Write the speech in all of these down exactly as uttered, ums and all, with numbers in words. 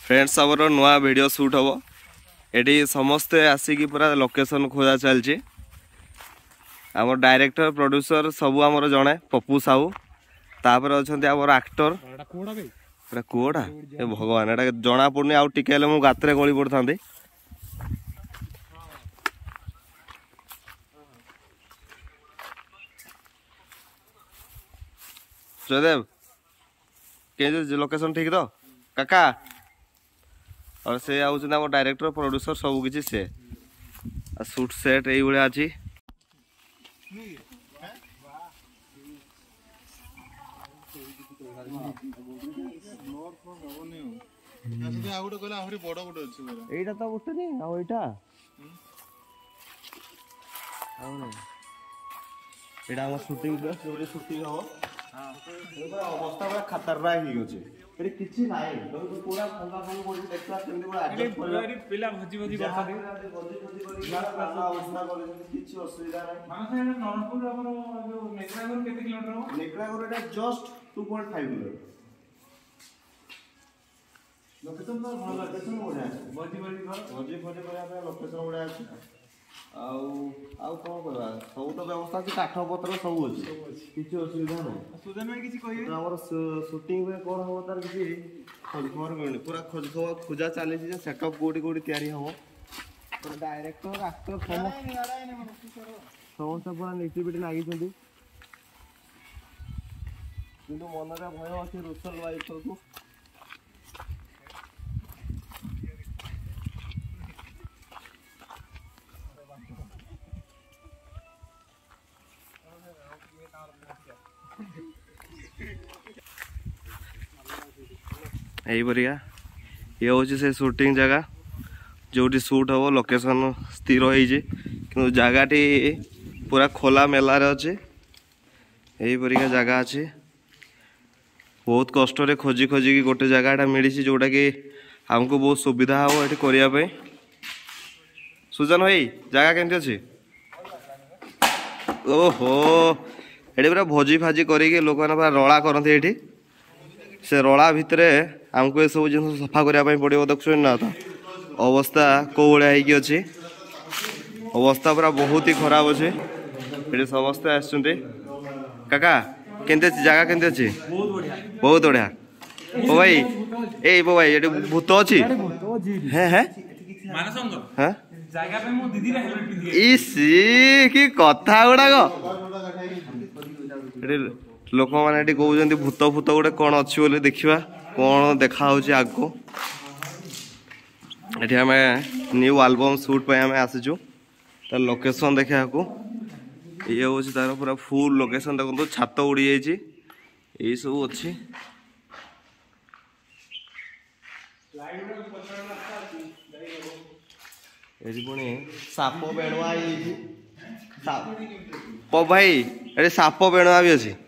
friends आमर नुआ video shoot हम ये समस्ते आसिक पूरा लोकेशन खोजा चलती आम डायरेक्टर प्रोड्यूसर सबू आमर जड़े पप्पू साहू तापर अच्छा आमर एक्टर कोड़ा ए भगवान एटा जना पड़नी आउ टिके मु गाତରେ गली पड़ता जयदेव के लोकेशन ठीक तो काका और से आम डायरेक्टर प्रोड्यूसर सब किसी से शूट सेट यही भाया अच्छी এইটা তো উঠেনি আর ওইটা এটা আমার শুটিং প্লেস যেটা শুটিং হবো হ্যাঁ এটা অবস্থা পুরো খতরনাক হই গছে এটি কিছু নাই তুমি পুরো ফঙ্গা ফঙ্গা করে দেখলা কেমনি পুরো অ্যাডজাস্ট করলা এটি পিলা ভজি ভজি কথা দে ভজি ভজি করে না অবস্থা করে কিছু অসুবিধা নাই মানে এটা নরনপুর আমার নেকড়াগড় কত কিলোমিটার হবে নেকড়াগড় এটা just two point five kilometre location तो भल लोकेशन बढ़िया है भजी भजी घर भजी भजी करिया पे लोकेशन बढ़िया है आउ आउ कोन करबा सब तो व्यवस्था छै काठ पत्र सब अछि किछ असुविधा नै सुजन में किछ कहिए तो हमर शूटिंग में कोन हो तार किछ खोज खबर मिलनी पूरा खोज खबर खोजा चली जे सेटअप कोडी कोडी तैयारी हो तो डायरेक्टर एक्टर समस्त समस्त पूरा नेटिविटी लागी छथि किंतु मनरे भय अछि रुसल वाइफ को यही परिया ये हूँ से शूटिंग जगह जो शूट हम लोकेशन स्थिर हो जगहटी पूरा खोला मेलार अच्छे यही परिका जगह अच्छे बहुत कष्ट रे खोजी खोजी की गोटे जगहटा मिली जोटा कि हमको बहुत सुविधा हम ये करने सुजन भाई जगह केमती अच्छे ओहो ये पूरा भोजी फाजी करके लोक मैंने पूरा रला करते ये से रला भितर आमको ये सब जिन सफा करने पड़ो देखु ना तो अवस्था कौ भाया अच्छे अवस्था पूरा बहुत ही खराब अच्छे ये समस्ते आसुँच काका केमती जगह केमती अच्छे बहुत बढ़िया ओ भाई ए बो भाई ये भूत अच्छी हैं हैं हाँ इसी की कथा गुड़ाक लोक मैंने कहते भूत भूत गोटे कौन अच्छी बोले देखा कौन देखा आगो ये आम न्यू एल्बम शूट पे आम आसीचु तार लोकेशन देखा ये हूँ तार पूरा फुल लोकेशन देखो छात उड़ी जाइए यही सब अच्छी पुणी साप बेणुआ भाई ये साप बेणुआ भी अच्छी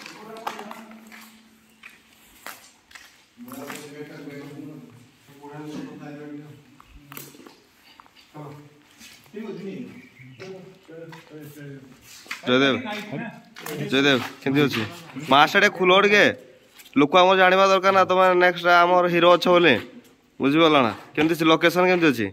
जयदेव जयदेव केमती अच्छे मास्टर खुल टे लोक आम जानवा दरकार ना तुम नेक्स्ट आम हिरो अच्छे बोले बुझीगल ना केमती लोकेशन केमती अच्छे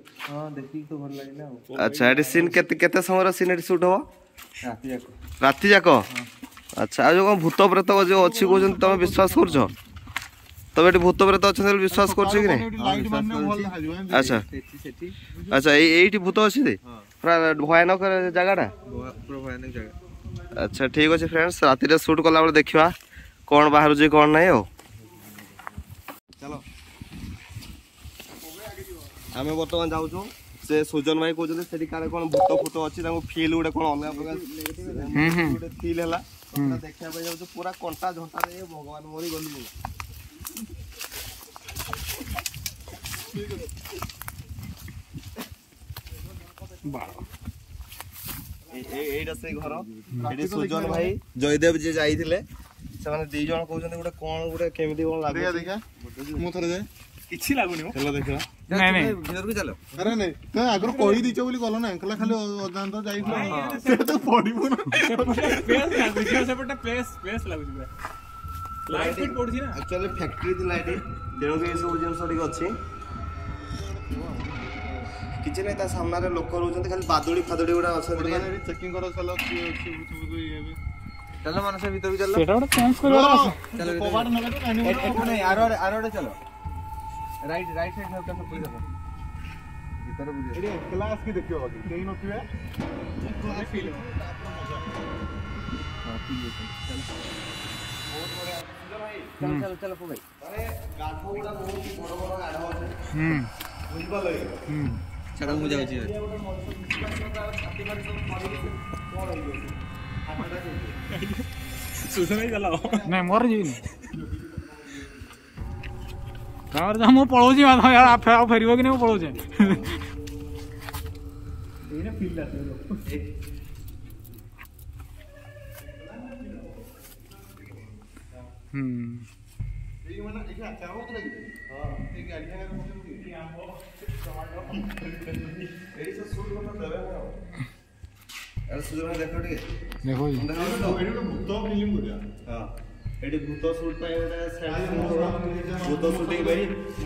अच्छा ये सीन केते समय सीन शूट हम राति जाक अच्छा आज कौन भूत प्रेत जो अच्छी कहते तुम विश्वास कर तुम ये भूत प्रेत अच्छे विश्वास कर अच्छा अच्छा ये भूत अच्छी पूरा भयानक जगहटा पूरा भयानक जगह अच्छा ठीक अच्छे फ्रेंड्स राति शूट कला बेले देखा कौन बाहर कौन ना हो चलो आम बर्तमान जाऊँ से सुजन भाई कहते कौन भूत फूत अच्छी फिल गोटे कौन अलग प्रकार फिल है देखा जाऊँ पूरा कंटा झंटा भगवान मरी गलु घर सुजन भाई जयदेव जी जाइए से दी जन कहते गोटे कौन गोटे केमती कौन लगे किछि लागुनी हो चलो देखा नहीं नहीं भीतर भी चलो अरे नहीं तो आगर कहि दिचो बोली गलो ना अंकल खाली अजान तो जाई से तो पडिबो ना स्पेस ना देखियो सेपटा प्लेस प्लेस लागु लाइट फिट पड़छि ना एक्चुअली फैक्ट्री दी लाइट देनो के सब जिंस ठीक अछि କିଛି ନାହିଁ ତା ସାମ୍ନାରେ ଲୋକ ରହୁଛନ୍ତି ଖାଲି ବାଦୁଡି ଫାଦୁଡି ଗୁଡା ଅଛନ୍ତି ଚେକିଂ କର ଚାଲ चलो मानस भीतर चलो सेटा ଗୋଟେ ଚେଞ୍ଜ କରିବାର ଅଛି चलो कबाड़ न लगे कानी एट एट नहीं आरो आरो चलो राइट राइट साइड हल्का सा पुल देखो भीतर बुझे एरे क्लास की देखियो बाकी केही नथिबे क्लास फील हां ठीक है चलो बहुत बड़ा चलो चलो चलो को भाई अरे गाढ गुडा बहुत बड़ बड़ गाढ ଅଛି हम ବୁଝିବା ଲାଗି हम चलो मु जाउची नहीं मर जीवन गाँव जहाँ मुझे पलाऊँ यार आप फेर कि नहीं पलाऊे एई माने एठी अच्छा होत लगी हां ए गाड़ी में ଏଇ ସବୁ ସୁଟ କଥା ଦେବେ ନା ଆରେ ସୁଜନ ଦେଖ ଟିକେ देखो जी एठी ଗୋଟେ ଭୂତ ଫିଲ୍ମ କରିବା ହଁ ଏଠି ଭୂତ ସୁଟ ପାଇଁ ଗୋଟେ ସେଟ୍ ଭୂତ ସୁଟିଂ ପାଇଁ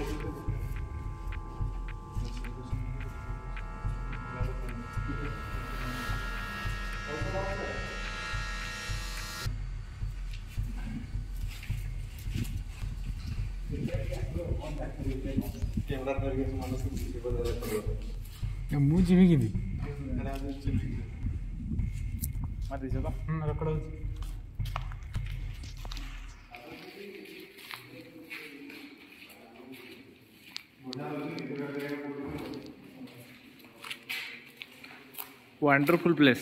कैमरा करके मानस को मुझे भी की मार दिस तो रेकर्ड हो वंडरफुल प्लेस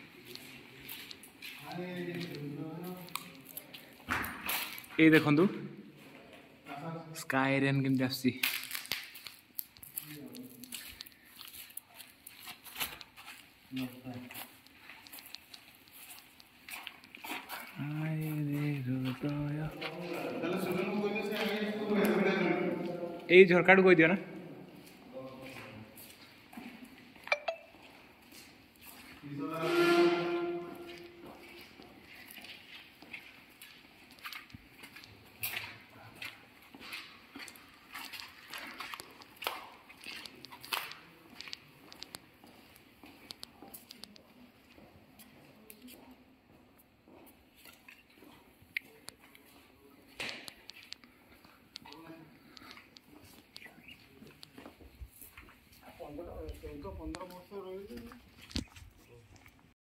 ये देखु स्काई रेन केमती आसी এই ঝরকাটু কই দিও না पंद्रह पंद्रह वर्ष रही